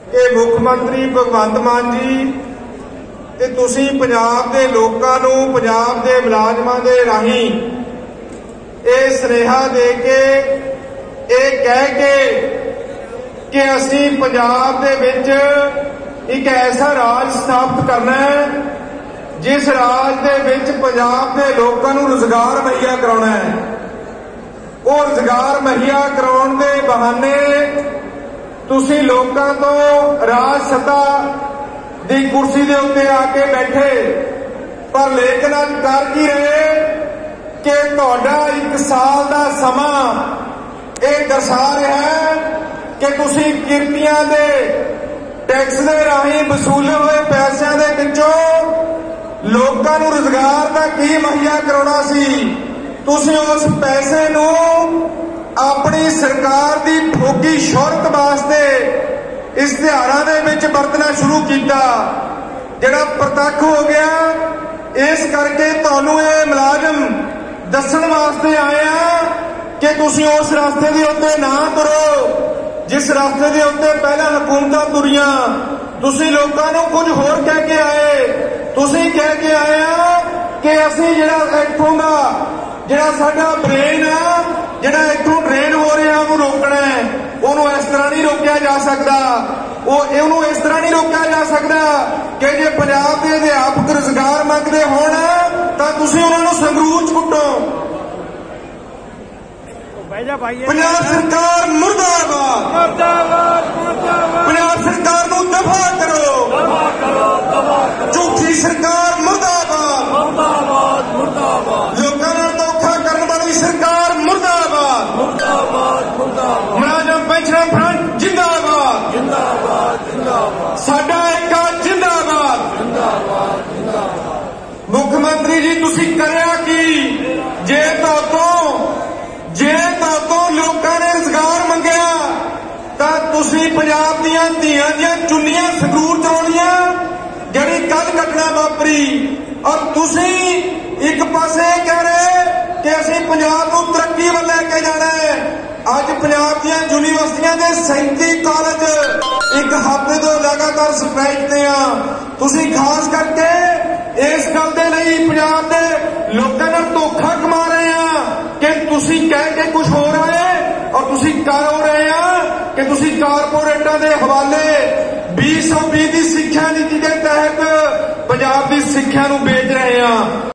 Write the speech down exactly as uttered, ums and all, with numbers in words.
कि मुख मंत्री भगवंत मान जी ते तुसी पंजाब दे लोकां नूं पंजाब दे मुलाजमां दे राहीं ये सुनेहा दे के ये कह के कि असीं पंजाब दे विच एक ऐसा राज स्थापित करना है जिस राज दे विच पंजाब दे लोकां नूं रोजगार मुहैया कराउणा है। वो रोजगार मुहैया कराउण दे बहाने तुसी लोकां तो राज सत्ता दी कुर्सी दे उत्ते आके बैठे, पर लेकिन अज कर की रहे कि तुहाडा एक साल दा समा ये दर्शा रहा है कि तुसी किरतियां दे टैक्स दे राहीं वसूले हुए पैसों के विचों लोकां नूं रोजगार दा की मुहैया कराउणा सी, तुसी उस पैसे नूं अपनी सरकार दी ठोगी शोहरत वास्ते इश्तिहारां दे विच वरतना शुरू किया, जिहड़ा प्रतक्ष हो गया। इस करके तुहानूं ये मुलाजम दस्सण वास्ते आए आ कि तुसी उस रास्ते दे उत्ते ना तुरो जिस रास्ते दे उत्ते पहला हुकूमतां तुरियां। तुसी लोकां नूं कुछ होर कह के आए, तुसी कह के आए आ कि असीं जिहड़ा इत्थों दा जिहड़ा साडा ब्रेन आ जिहड़ा इत्थों ड्रेन हो रहा ਉਹਨੂੰ रोकना है, ਉਹਨੂੰ इस तरह नहीं रोकिया जा सकता। ਉਹਨੂੰ इस तरह नहीं रोकिया जा सकता कि जे पंजाब के अध्यापक रोजगार मंगते होण तां तुसीं उन्हां नूं संगरूर च कुੱਟੋ। पंजाब सरकार मुर्दाबाद, पंजाब सरकार नूं दफा करो, झूठी सरकार मुर्दाबाद, लोकां नाल धोखा करन वाली सरकार मुर्दाबाद, मुलाजम पेंशन फ्रंट जिंदाबाद, साडा एकता जिंदाबाद। मुख्यमंत्री जी तुसी करया की जे तोतों जे तोतों लोकां ने रोजगार मंगया तां तुसी पंजाब दीआं धीआं दीआं चुन्नियां संगरूर चलाउणियां जिहड़ी कल घटना वापरी, और तुसी एक पासे कह रहे कि असीं पंजाब नूं तरक्की वल लैके जाना है। अज पंजाब दीआं यूनीवर्सिटियां दे सैंती कॉलेज एक हफ्ते तो लगातार स्ट्राइक ते आ। तुसी खास करके इस गल दे लई पंजाब दे लोकां नाल धोखा कमा रहे आ कि तुसी कह के कुछ हो रहा है और तुसी कर हो रहे आ कि तुसी कारपोरेटां दे हवाले बीस सौ बीस की सिक्ख्या नीति के तहत पंजाब की सिक्ख्या नूं बेच रहे हैं।